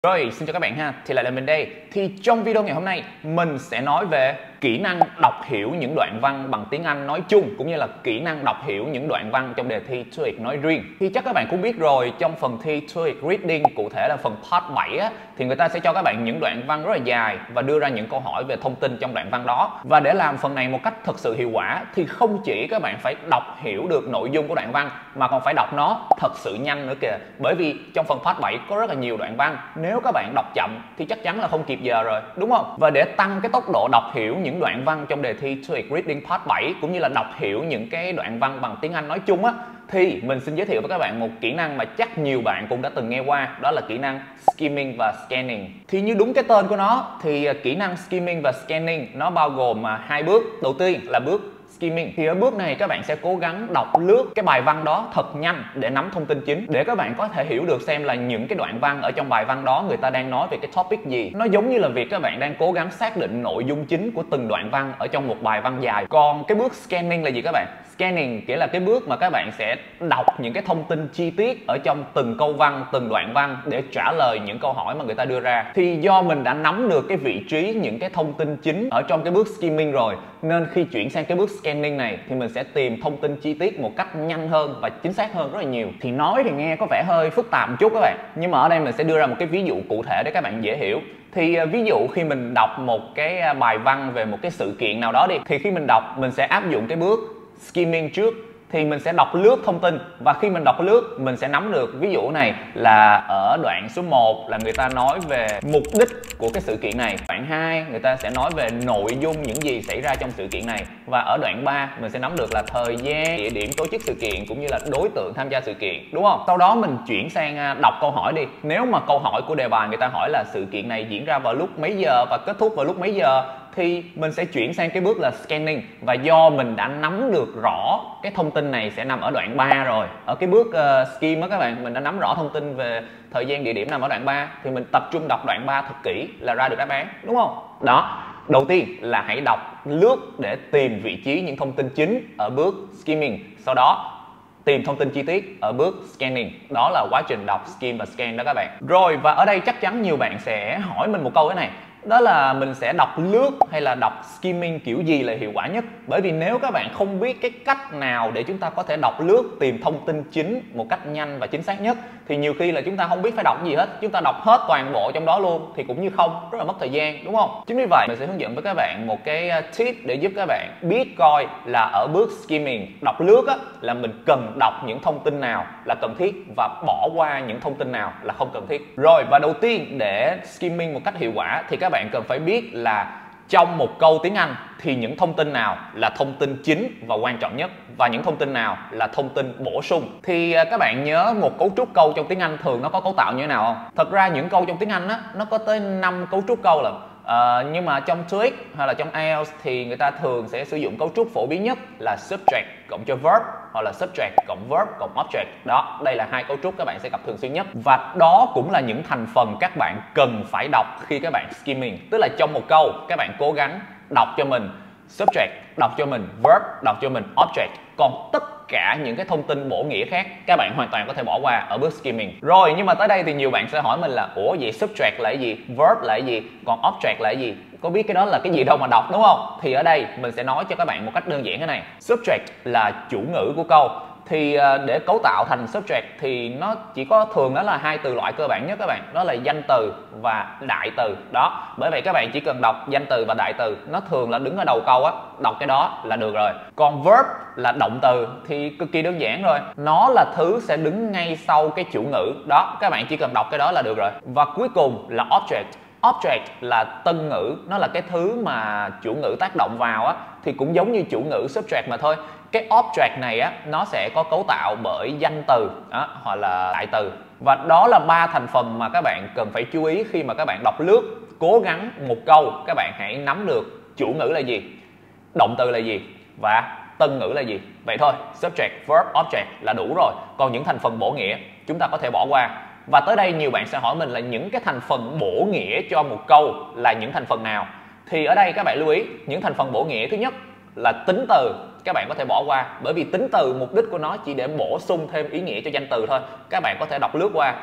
Rồi, xin chào các bạn ha, thì lại là mình đây. Thì trong video ngày hôm nay mình sẽ nói về kỹ năng đọc hiểu những đoạn văn bằng tiếng Anh nói chung, cũng như là kỹ năng đọc hiểu những đoạn văn trong đề thi TOEIC nói riêng. Thì chắc các bạn cũng biết rồi, trong phần thi TOEIC Reading, cụ thể là phần part 7 á, thì người ta sẽ cho các bạn những đoạn văn rất là dài và đưa ra những câu hỏi về thông tin trong đoạn văn đó. Và để làm phần này một cách thực sự hiệu quả thì không chỉ các bạn phải đọc hiểu được nội dung của đoạn văn mà còn phải đọc nó thật sự nhanh nữa kìa. Bởi vì trong phần part 7 có rất là nhiều đoạn văn, nếu các bạn đọc chậm thì chắc chắn là không kịp giờ rồi, đúng không? Và để tăng cái tốc độ đọc hiểu những đoạn văn trong đề thi TOEIC Reading Part 7 cũng như là đọc hiểu những cái đoạn văn bằng tiếng Anh nói chung á, thì mình xin giới thiệu với các bạn một kỹ năng mà chắc nhiều bạn cũng đã từng nghe qua, đó là kỹ năng skimming và scanning. Thì như đúng cái tên của nó thì kỹ năng skimming và scanning nó bao gồm hai bước. Đầu tiên là bước skimming. Thì ở bước này các bạn sẽ cố gắng đọc lướt cái bài văn đó thật nhanh để nắm thông tin chính, để các bạn có thể hiểu được xem là những cái đoạn văn ở trong bài văn đó người ta đang nói về cái topic gì. Nó giống như là việc các bạn đang cố gắng xác định nội dung chính của từng đoạn văn ở trong một bài văn dài. Còn cái bước scanning là gì các bạn? Scanning nghĩa là cái bước mà các bạn sẽ đọc những cái thông tin chi tiết ở trong từng câu văn, từng đoạn văn để trả lời những câu hỏi mà người ta đưa ra. Thì do mình đã nắm được cái vị trí những cái thông tin chính ở trong cái bước skimming rồi, nên khi chuyển sang cái bước scanning này thì mình sẽ tìm thông tin chi tiết một cách nhanh hơn và chính xác hơn rất là nhiều. Thì nói thì nghe có vẻ hơi phức tạp một chút các bạn, nhưng mà ở đây mình sẽ đưa ra một cái ví dụ cụ thể để các bạn dễ hiểu. Thì ví dụ khi mình đọc một cái bài văn về một cái sự kiện nào đó đi, thì khi mình đọc mình sẽ áp dụng cái bước skimming trước. Thì mình sẽ đọc lướt thông tin, và khi mình đọc lướt mình sẽ nắm được, ví dụ này là ở đoạn số 1 là người ta nói về mục đích của cái sự kiện này, đoạn 2 người ta sẽ nói về nội dung những gì xảy ra trong sự kiện này, và ở đoạn 3 mình sẽ nắm được là thời gian, địa điểm tổ chức sự kiện cũng như là đối tượng tham gia sự kiện, đúng không? Sau đó mình chuyển sang đọc câu hỏi đi. Nếu mà câu hỏi của đề bài người ta hỏi là sự kiện này diễn ra vào lúc mấy giờ và kết thúc vào lúc mấy giờ, thì mình sẽ chuyển sang cái bước là scanning. Và do mình đã nắm được rõ cái thông tin này sẽ nằm ở đoạn 3 rồi, ở cái bước skim đó các bạn, mình đã nắm rõ thông tin về thời gian địa điểm nằm ở đoạn 3, thì mình tập trung đọc đoạn 3 thật kỹ là ra được đáp án, đúng không? Đó, đầu tiên là hãy đọc lướt để tìm vị trí những thông tin chính ở bước skimming, sau đó tìm thông tin chi tiết ở bước scanning. Đó là quá trình đọc skim và scan đó các bạn. Rồi, và ở đây chắc chắn nhiều bạn sẽ hỏi mình một câu thế này, đó là mình sẽ đọc lướt hay là đọc skimming kiểu gì là hiệu quả nhất? Bởi vì nếu các bạn không biết cái cách nào để chúng ta có thể đọc lướt, tìm thông tin chính một cách nhanh và chính xác nhất, thì nhiều khi là chúng ta không biết phải đọc gì hết, chúng ta đọc hết toàn bộ trong đó luôn thì cũng như không, rất là mất thời gian, đúng không? Chính vì vậy mình sẽ hướng dẫn với các bạn một cái tip để giúp các bạn biết coi là ở bước skimming, đọc lướt á, là mình cần đọc những thông tin nào là cần thiết và bỏ qua những thông tin nào là không cần thiết. Rồi, và đầu tiên để skimming một cách hiệu quả thì các bạn cần phải biết là trong một câu tiếng Anh thì những thông tin nào là thông tin chính và quan trọng nhất, và những thông tin nào là thông tin bổ sung. Thì các bạn nhớ một cấu trúc câu trong tiếng Anh thường nó có cấu tạo như thế nào không? Thật ra những câu trong tiếng Anh á, nó có tới 5 cấu trúc câu lận. Nhưng mà trong TOEIC hay là trong IELTS thì người ta thường sẽ sử dụng cấu trúc phổ biến nhất là subject cộng cho verb, hoặc là subject cộng verb cộng object. Đó, đây là hai cấu trúc các bạn sẽ gặp thường xuyên nhất, và đó cũng là những thành phần các bạn cần phải đọc khi các bạn skimming. Tức là trong một câu các bạn cố gắng đọc cho mình subject, đọc cho mình verb, đọc cho mình object. Còn tất cả những cái thông tin bổ nghĩa khác các bạn hoàn toàn có thể bỏ qua ở bước skimming. Rồi, nhưng mà tới đây thì nhiều bạn sẽ hỏi mình là ủa vậy subject là cái gì, verb là cái gì, còn object là cái gì? Có biết cái đó là cái gì đâu mà đọc, đúng không? Thì ở đây mình sẽ nói cho các bạn một cách đơn giản thế này. Subject là chủ ngữ của câu. Thì để cấu tạo thành subject thì nó chỉ có thường đó là hai từ loại cơ bản nhất các bạn, đó là danh từ và đại từ. Đó, bởi vậy các bạn chỉ cần đọc danh từ và đại từ, nó thường là đứng ở đầu câu á, đọc cái đó là được rồi. Còn verb là động từ thì cực kỳ đơn giản rồi, nó là thứ sẽ đứng ngay sau cái chủ ngữ. Đó, các bạn chỉ cần đọc cái đó là được rồi. Và cuối cùng là object. Object là tân ngữ, nó là cái thứ mà chủ ngữ tác động vào á, thì cũng giống như chủ ngữ subject mà thôi. Cái object này á, nó sẽ có cấu tạo bởi danh từ đó, hoặc là đại từ. Và đó là ba thành phần mà các bạn cần phải chú ý khi mà các bạn đọc lướt. Cố gắng một câu các bạn hãy nắm được chủ ngữ là gì, động từ là gì và tân ngữ là gì. Vậy thôi, subject, verb, object là đủ rồi. Còn những thành phần bổ nghĩa chúng ta có thể bỏ qua. Và tới đây nhiều bạn sẽ hỏi mình là những cái thành phần bổ nghĩa cho một câu là những thành phần nào? Thì ở đây các bạn lưu ý, những thành phần bổ nghĩa thứ nhất là tính từ, các bạn có thể bỏ qua, bởi vì tính từ mục đích của nó chỉ để bổ sung thêm ý nghĩa cho danh từ thôi, các bạn có thể đọc lướt qua.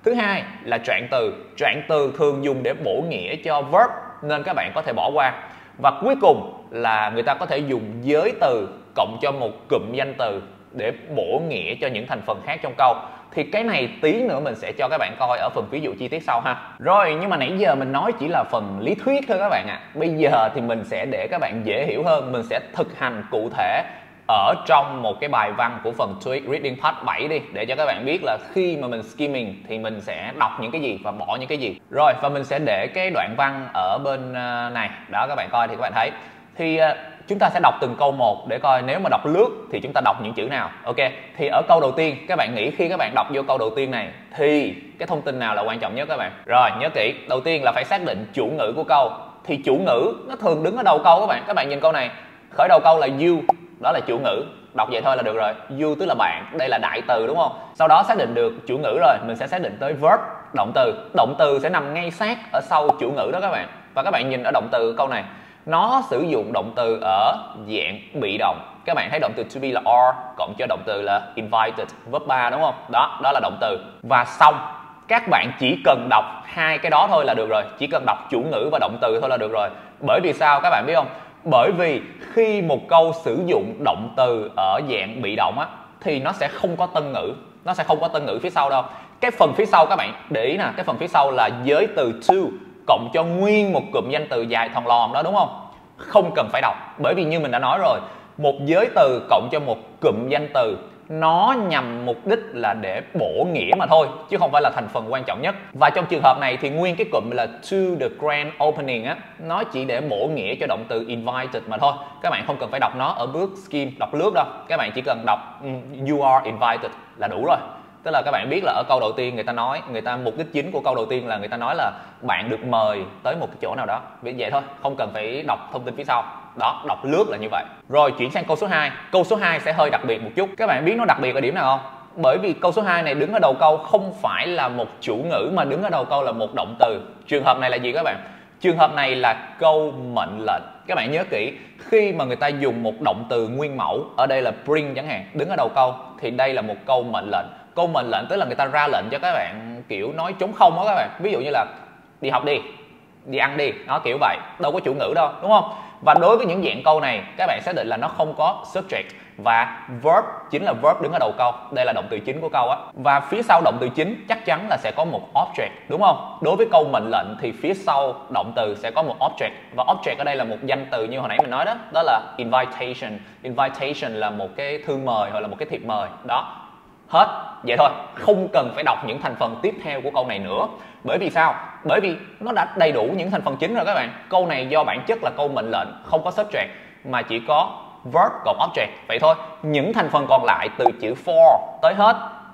Thứ hai là trạng từ. Trạng từ thường dùng để bổ nghĩa cho verb nên các bạn có thể bỏ qua. Và cuối cùng là người ta có thể dùng giới từ cộng cho một cụm danh từ để bổ nghĩa cho những thành phần khác trong câu. Thì cái này tí nữa mình sẽ cho các bạn coi ở phần ví dụ chi tiết sau ha. Rồi, nhưng mà nãy giờ mình nói chỉ là phần lý thuyết thôi các bạn ạ. Bây giờ thì mình sẽ để các bạn dễ hiểu hơn, mình sẽ thực hành cụ thể ở trong một cái bài văn của phần TOEIC Reading Part 7 đi, để cho các bạn biết là khi mà mình skimming thì mình sẽ đọc những cái gì và bỏ những cái gì. Rồi, và mình sẽ để cái đoạn văn ở bên này, đó các bạn coi thì các bạn thấy. Thì chúng ta sẽ đọc từng câu một để coi nếu mà đọc lướt thì chúng ta đọc những chữ nào. Ok, thì ở câu đầu tiên các bạn nghĩ khi các bạn đọc vô câu đầu tiên này thì cái thông tin nào là quan trọng nhất các bạn? Rồi, nhớ kỹ, đầu tiên là phải xác định chủ ngữ của câu. Thì chủ ngữ nó thường đứng ở đầu câu các bạn. Các bạn nhìn câu này, khởi đầu câu là you, đó là chủ ngữ, đọc vậy thôi là được rồi. You tức là bạn, đây là đại từ đúng không? Sau đó xác định được chủ ngữ rồi, mình sẽ xác định tới verb, động từ. Động từ sẽ nằm ngay sát ở sau chủ ngữ đó các bạn. Và các bạn nhìn ở động từ câu này, nó sử dụng động từ ở dạng bị động. Các bạn thấy động từ to be là are cộng cho động từ là invited, verb 3 đúng không? Đó là động từ. Và xong, các bạn chỉ cần đọc hai cái đó thôi là được rồi. Chỉ cần đọc chủ ngữ và động từ thôi là được rồi. Bởi vì sao các bạn biết không? Bởi vì khi một câu sử dụng động từ ở dạng bị động á thì nó sẽ không có tân ngữ. Nó sẽ không có tân ngữ phía sau đâu. Cái phần phía sau các bạn để ý nè, cái phần phía sau là giới từ to cộng cho nguyên một cụm danh từ dài thòn lòn đó đúng không? Không cần phải đọc, bởi vì như mình đã nói rồi, một giới từ cộng cho một cụm danh từ nó nhằm mục đích là để bổ nghĩa mà thôi, chứ không phải là thành phần quan trọng nhất. Và trong trường hợp này thì nguyên cái cụm là to the grand opening á, nó chỉ để bổ nghĩa cho động từ invited mà thôi. Các bạn không cần phải đọc nó ở bước skim, đọc lướt đâu. Các bạn chỉ cần đọc you are invited là đủ rồi. Tức là các bạn biết là ở câu đầu tiên người ta mục đích chính của câu đầu tiên là người ta nói là bạn được mời tới một cái chỗ nào đó. Vì vậy thôi, không cần phải đọc thông tin phía sau. Đó, đọc lướt là như vậy. Rồi chuyển sang câu số 2. Câu số 2 sẽ hơi đặc biệt một chút. Các bạn biết nó đặc biệt ở điểm nào không? Bởi vì câu số 2 này đứng ở đầu câu không phải là một chủ ngữ mà đứng ở đầu câu là một động từ. Trường hợp này là gì các bạn? Trường hợp này là câu mệnh lệnh. Các bạn nhớ kỹ, khi mà người ta dùng một động từ nguyên mẫu, ở đây là bring chẳng hạn, đứng ở đầu câu thì đây là một câu mệnh lệnh. Câu mệnh lệnh tức là người ta ra lệnh cho các bạn kiểu nói trống không đó các bạn. Ví dụ như là đi học đi, đi ăn đi, nó kiểu vậy, đâu có chủ ngữ đâu, đúng không? Và đối với những dạng câu này, các bạn xác định là nó không có subject và verb chính là verb đứng ở đầu câu. Đây là động từ chính của câu á. Và phía sau động từ chính chắc chắn là sẽ có một object, đúng không? Đối với câu mệnh lệnh thì phía sau động từ sẽ có một object. Và object ở đây là một danh từ như hồi nãy mình nói đó, đó là invitation. Invitation là một cái thư mời hoặc là một cái thiệp mời. Đó. Hết, vậy thôi, không cần phải đọc những thành phần tiếp theo của câu này nữa. Bởi vì sao? Bởi vì nó đã đầy đủ những thành phần chính rồi các bạn. Câu này do bản chất là câu mệnh lệnh, không có subject mà chỉ có verb cộng object. Vậy thôi, những thành phần còn lại từ chữ for tới hết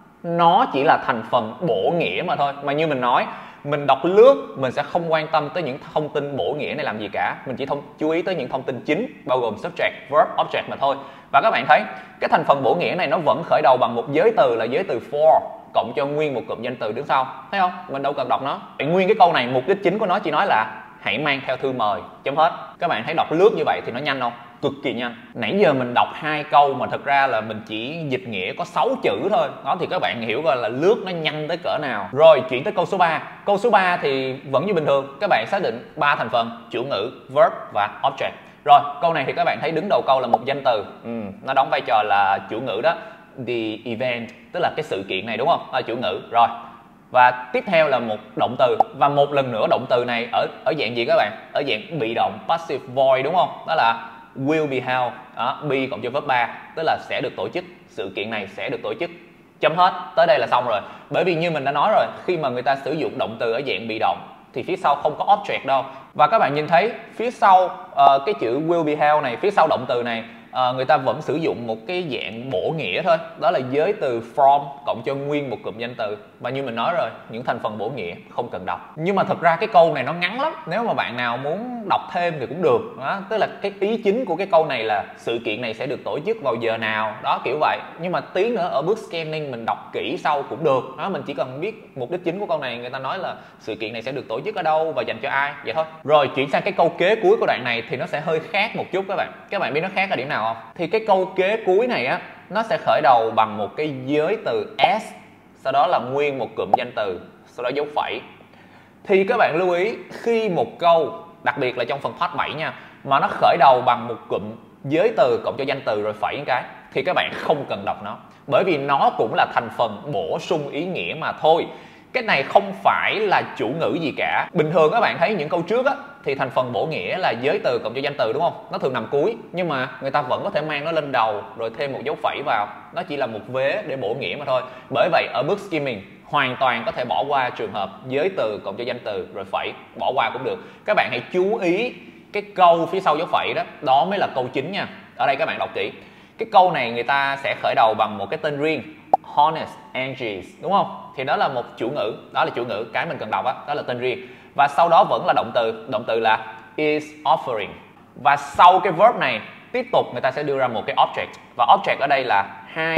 nó chỉ là thành phần bổ nghĩa mà thôi. Mà như mình nói, mình đọc lướt mình sẽ không quan tâm tới những thông tin bổ nghĩa này làm gì cả. Mình chỉ chú ý tới những thông tin chính bao gồm subject, verb, object mà thôi. Và các bạn thấy cái thành phần bổ nghĩa này nó vẫn khởi đầu bằng một giới từ là giới từ for cộng cho nguyên một cụm danh từ đứng sau. Thấy không? Mình đâu cần đọc nó. Nguyên cái câu này mục đích chính của nó chỉ nói là hãy mang theo thư mời, chấm hết. Các bạn thấy đọc lướt như vậy thì nó nhanh không? Cực kỳ nhanh. Nãy giờ mình đọc 2 câu mà thật ra là mình chỉ dịch nghĩa có 6 chữ thôi. Đó thì các bạn hiểu coi là lướt nó nhanh tới cỡ nào. Rồi chuyển tới câu số 3. Câu số 3 thì vẫn như bình thường. Các bạn xác định 3 thành phần: chủ ngữ, verb và object. Rồi câu này thì các bạn thấy đứng đầu câu là một danh từ. Nó đóng vai trò là chủ ngữ đó. The event, tức là cái sự kiện này đúng không? Chủ ngữ. Rồi. Và tiếp theo là một động từ. Và một lần nữa động từ này ở dạng gì các bạn? Ở dạng bị động, passive voice đúng không? Đó là will be held. Đó, be cộng cho verb 3, tức là sẽ được tổ chức, sự kiện này sẽ được tổ chức. Chấm hết, tới đây là xong rồi. Bởi vì như mình đã nói rồi, khi mà người ta sử dụng động từ ở dạng bị động thì phía sau không có object đâu. Và các bạn nhìn thấy phía sau cái chữ will be held này, phía sau động từ này người ta vẫn sử dụng một cái dạng bổ nghĩa thôi, đó là giới từ from cộng cho nguyên một cụm danh từ. Và như mình nói rồi, những thành phần bổ nghĩa không cần đọc. Nhưng mà thật ra cái câu này nó ngắn lắm, nếu mà bạn nào muốn đọc thêm thì cũng được đó. Tức là cái ý chính của cái câu này là sự kiện này sẽ được tổ chức vào giờ nào đó, kiểu vậy. Nhưng mà tí nữa ở bước scanning mình đọc kỹ sau cũng được đó. Mình chỉ cần biết mục đích chính của câu này, người ta nói là sự kiện này sẽ được tổ chức ở đâu và dành cho ai, vậy thôi. Rồi chuyển sang cái câu kế cuối của đoạn này thì nó sẽ hơi khác một chút các bạn. Các bạn biết nó khác ở điểm nào không? Thì cái câu kế cuối này á, nó sẽ khởi đầu bằng một cái giới từ s, sau đó là nguyên một cụm danh từ, sau đó dấu phẩy. Thì các bạn lưu ý khi một câu, đặc biệt là trong phần part 7 nha, mà nó khởi đầu bằng một cụm giới từ cộng cho danh từ rồi phẩy cái, thì các bạn không cần đọc nó, bởi vì nó cũng là thành phần bổ sung ý nghĩa mà thôi. Cái này không phải là chủ ngữ gì cả. Bình thường các bạn thấy những câu trước á, thì thành phần bổ nghĩa là giới từ cộng cho danh từ đúng không? Nó thường nằm cuối, nhưng mà người ta vẫn có thể mang nó lên đầu rồi thêm một dấu phẩy vào. Nó chỉ là một vế để bổ nghĩa mà thôi. Bởi vậy ở bước skimming hoàn toàn có thể bỏ qua trường hợp giới từ cộng cho danh từ rồi phẩy, bỏ qua cũng được. Các bạn hãy chú ý cái câu phía sau dấu phẩy đó, đó mới là câu chính nha. Ở đây các bạn đọc kỹ. Cái câu này người ta sẽ khởi đầu bằng một cái tên riêng, Honest Angie's, đúng không? Thì đó là một chủ ngữ, đó là chủ ngữ, cái mình cần đọc á, đó là tên riêng. Và sau đó vẫn là động từ là is offering. Và sau cái verb này tiếp tục người ta sẽ đưa ra một cái object, và object ở đây là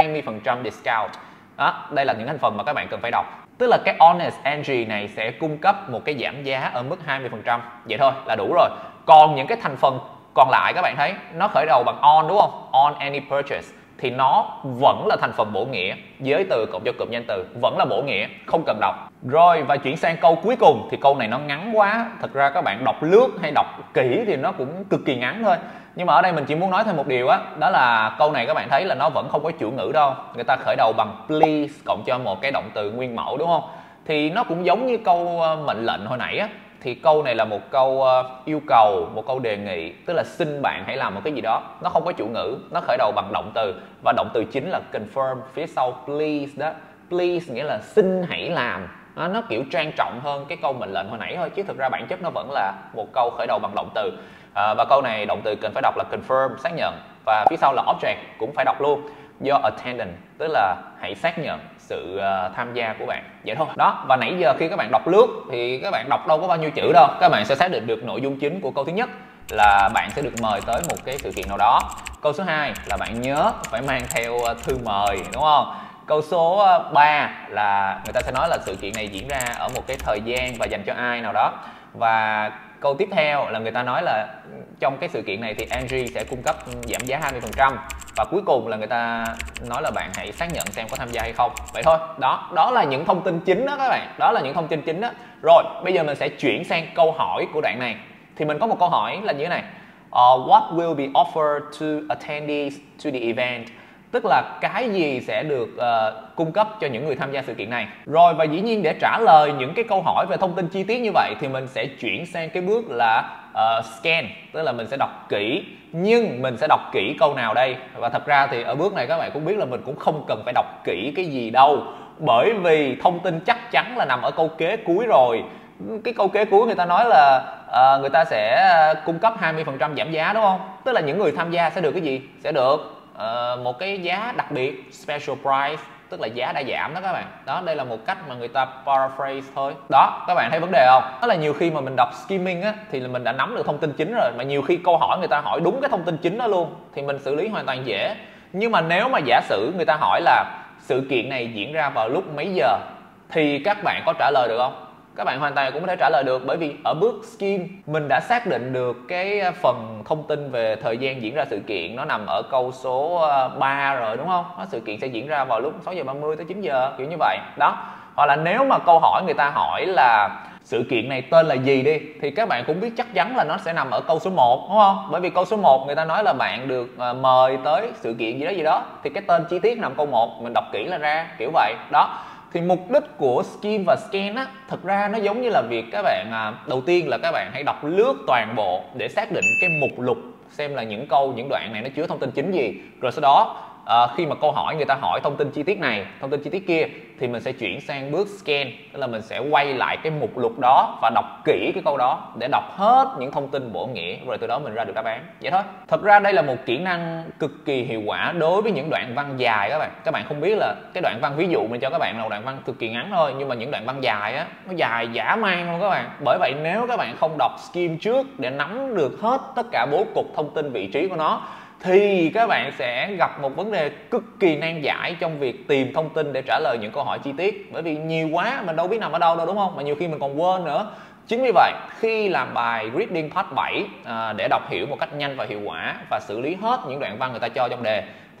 20% discount. Đó, đây là những thành phần mà các bạn cần phải đọc. Tức là cái Honest Angie này sẽ cung cấp một cái giảm giá ở mức 20%. Vậy thôi là đủ rồi. Còn những cái thành phần còn lại các bạn thấy nó khởi đầu bằng on đúng không? On any purchase thì nó vẫn là thành phần bổ nghĩa, giới từ cộng cho cụm danh từ vẫn là bổ nghĩa, không cần đọc. Rồi và chuyển sang câu cuối cùng, thì câu này nó ngắn quá, thật ra các bạn đọc lướt hay đọc kỹ thì nó cũng cực kỳ ngắn thôi. Nhưng mà ở đây mình chỉ muốn nói thêm một điều á, đó là câu này các bạn thấy là nó vẫn không có chủ ngữ đâu. Người ta khởi đầu bằng please cộng cho một cái động từ nguyên mẫu đúng không? Thì nó cũng giống như câu mệnh lệnh hồi nãy á. Thì câu này là một câu yêu cầu, một câu đề nghị, tức là xin bạn hãy làm một cái gì đó. Nó không có chủ ngữ, nó khởi đầu bằng động từ, và động từ chính là confirm phía sau please đó. Please nghĩa là xin hãy làm. Nó kiểu trang trọng hơn cái câu mệnh lệnh hồi nãy thôi, chứ thực ra bản chất nó vẫn là một câu khởi đầu bằng động từ. Và câu này động từ cần phải đọc là confirm, xác nhận, và phía sau là object cũng phải đọc luôn, your attendance, tức là hãy xác nhận sự tham gia của bạn. Vậy thôi đó. Và nãy giờ khi các bạn đọc lướt thì các bạn đọc đâu có bao nhiêu chữ đâu, các bạn sẽ xác định được nội dung chính của câu thứ nhất là bạn sẽ được mời tới một cái sự kiện nào đó. Câu số 2 là bạn nhớ phải mang theo thư mời, đúng không? Câu số 3 là người ta sẽ nói là sự kiện này diễn ra ở một cái thời gian và dành cho ai nào đó. Và câu tiếp theo là người ta nói là trong cái sự kiện này thì Angie sẽ cung cấp giảm giá 20%. Và cuối cùng là người ta nói là bạn hãy xác nhận xem có tham gia hay không. Vậy thôi, đó là những thông tin chính đó các bạn. Đó là những thông tin chính đó. Rồi, bây giờ mình sẽ chuyển sang câu hỏi của đoạn này. Thì mình có một câu hỏi là như thế này. What will be offered to attendees to the event? Tức là cái gì sẽ được cung cấp cho những người tham gia sự kiện này. Rồi và dĩ nhiên để trả lời những cái câu hỏi về thông tin chi tiết như vậy thì mình sẽ chuyển sang cái bước là scan, tức là mình sẽ đọc kỹ. Nhưng mình sẽ đọc kỹ câu nào đây? Và thật ra thì ở bước này các bạn cũng biết là mình cũng không cần phải đọc kỹ cái gì đâu, bởi vì thông tin chắc chắn là nằm ở câu kế cuối rồi. Cái câu kế cuối người ta nói là người ta sẽ cung cấp 20% giảm giá đúng không? Tức là những người tham gia sẽ được cái gì? Sẽ được một cái giá đặc biệt, special price, tức là giá đã giảm đó các bạn. Đó, đây là một cách mà người ta paraphrase thôi. Đó, các bạn thấy vấn đề không? Đó là nhiều khi mà mình đọc skimming á thì là mình đã nắm được thông tin chính rồi, mà nhiều khi câu hỏi người ta hỏi đúng cái thông tin chính đó luôn thì mình xử lý hoàn toàn dễ. Nhưng mà nếu mà giả sử người ta hỏi là sự kiện này diễn ra vào lúc mấy giờ thì các bạn có trả lời được không? Các bạn hoàn toàn cũng có thể trả lời được, bởi vì ở bước skim mình đã xác định được cái phần thông tin về thời gian diễn ra sự kiện nó nằm ở câu số 3 rồi đúng không? Sự kiện sẽ diễn ra vào lúc 6:30 tới 9 giờ kiểu như vậy. Đó. Hoặc là nếu mà câu hỏi người ta hỏi là sự kiện này tên là gì đi thì các bạn cũng biết chắc chắn là nó sẽ nằm ở câu số 1 đúng không? Bởi vì câu số 1 người ta nói là bạn được mời tới sự kiện gì đó thì cái tên chi tiết nằm câu 1, mình đọc kỹ là ra, kiểu vậy. Đó. Thì mục đích của skim và scan á, thật ra nó giống như là việc các bạn đầu tiên là các bạn hãy đọc lướt toàn bộ để xác định cái mục lục xem là những đoạn này nó chứa thông tin chính gì. Rồi sau đó khi mà câu hỏi người ta hỏi thông tin chi tiết này, thông tin chi tiết kia thì mình sẽ chuyển sang bước scan, tức là mình sẽ quay lại cái mục lục đó và đọc kỹ cái câu đó để đọc hết những thông tin bổ nghĩa, rồi từ đó mình ra được đáp án. Vậy thôi. Thật ra đây là một kỹ năng cực kỳ hiệu quả đối với những đoạn văn dài các bạn không biết là cái đoạn văn, ví dụ mình cho các bạn là một đoạn văn cực kỳ ngắn thôi, nhưng mà những đoạn văn dài á nó dài dã man luôn các bạn. Bởi vậy nếu các bạn không đọc skim trước để nắm được hết tất cả bố cục thông tin, vị trí của nó thì các bạn sẽ gặp một vấn đề cực kỳ nan giải trong việc tìm thông tin để trả lời những câu hỏi chi tiết. Bởi vì nhiều quá mình đâu biết nằm ở đâu đâu, đúng không? Mà nhiều khi mình còn quên nữa. Chính vì vậy khi làm bài reading part 7 để đọc hiểu một cách nhanh và hiệu quả và xử lý hết những đoạn văn người ta cho trong đề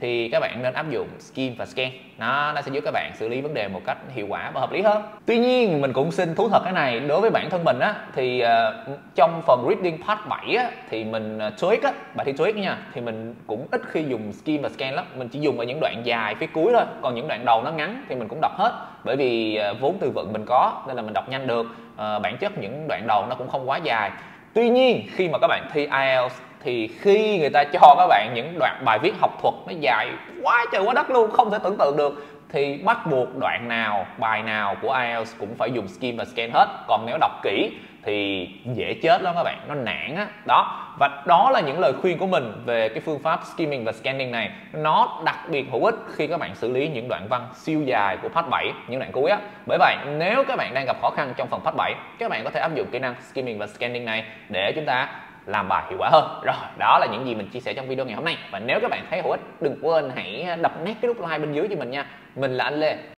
thì các bạn nên áp dụng skim và scan. Nó sẽ giúp các bạn xử lý vấn đề một cách hiệu quả và hợp lý hơn. Tuy nhiên mình cũng xin thú thật cái này, đối với bản thân mình á thì trong phần reading part 7 á thì mình TOEIC á, bài thi TOEIC nha, thì mình cũng ít khi dùng skim và scan lắm. Mình chỉ dùng ở những đoạn dài phía cuối thôi, còn những đoạn đầu nó ngắn thì mình cũng đọc hết, bởi vì vốn từ vựng mình có nên là mình đọc nhanh được. Bản chất những đoạn đầu nó cũng không quá dài. Tuy nhiên khi mà các bạn thi IELTS thì khi người ta cho các bạn những đoạn bài viết học thuật nó dài quá trời quá đất luôn, không thể tưởng tượng được, thì bắt buộc đoạn nào, bài nào của IELTS cũng phải dùng skim và scan hết. Còn nếu đọc kỹ thì dễ chết lắm các bạn, nó nản á. Đó, và đó là những lời khuyên của mình về cái phương pháp skimming và scanning này. Nó đặc biệt hữu ích khi các bạn xử lý những đoạn văn siêu dài của part 7, những đoạn cuối á. Bởi vậy nếu các bạn đang gặp khó khăn trong phần part 7, các bạn có thể áp dụng kỹ năng skimming và scanning này để chúng ta làm bài hiệu quả hơn. Rồi, đó là những gì mình chia sẻ trong video ngày hôm nay. Và nếu các bạn thấy hữu ích, đừng quên hãy đập nét cái nút like bên dưới cho mình nha. Mình là anh Lê.